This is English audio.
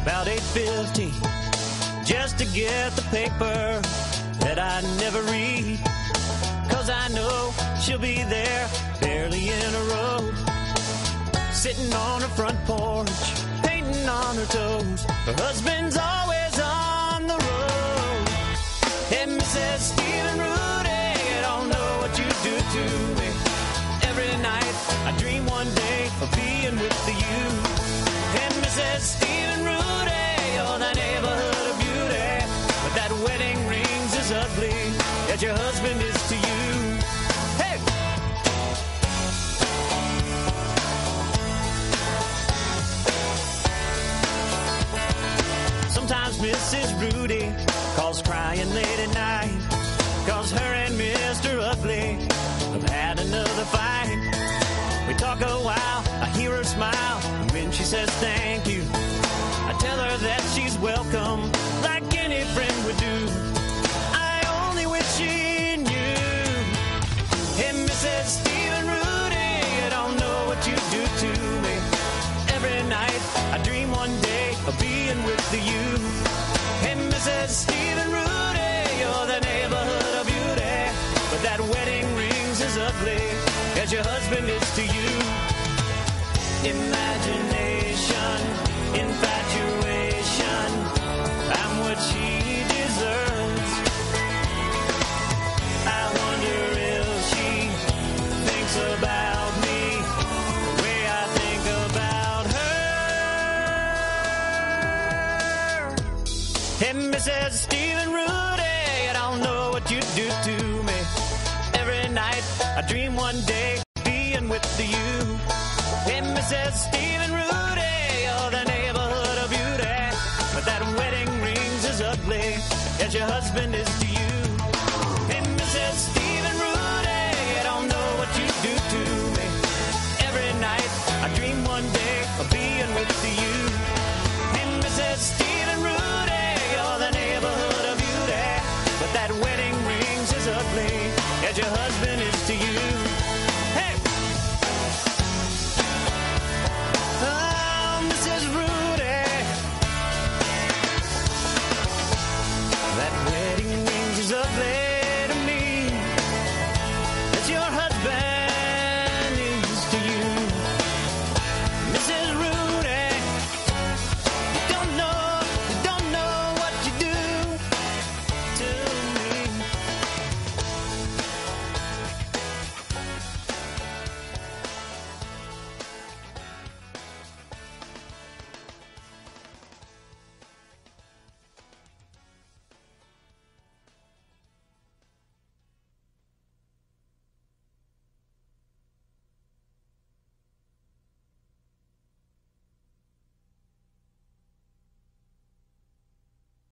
about 8:50, just to get the paper that I never read. 'Cause I know she'll be there, barely in a row, sitting on her front porch, painting on her toes. Her husband's always on the road. Hey, Mrs. Stephen Rudy, I don't know what you do to me. Every night I dream one day of being with you. Hey, Mrs. Stephen Rudy, you're the neighborhood of beauty, but that wedding ring's as ugly as your husband is to you. Hey! Sometimes Mrs. Rudy calls crying late at night, 'cause her and Mr. Ugly have had another fight. We talk a while, I hear her smile, and when she says thank you, I tell her that she's welcome, like any friend would do. I only wish she knew. Hey, Mrs. Stephen Rudy, I don't know what you do to me. Every night I dream one day of being with you. Hey, Mrs. Stephen Rudy, you're the neighborhood of beauty, but that wedding ring's as ugly as your husband is to you. Imagination, infatuation, I'm what she deserves. I wonder if she thinks about me the way I think about her. Hey, Mrs. Stephen Rudy, I don't know what you do to me. Every night I dream one day being with you. Hey, Mrs. Stephen Rudy, you're the neighborhood of beauty, but that wedding ring's as ugly as your husband is to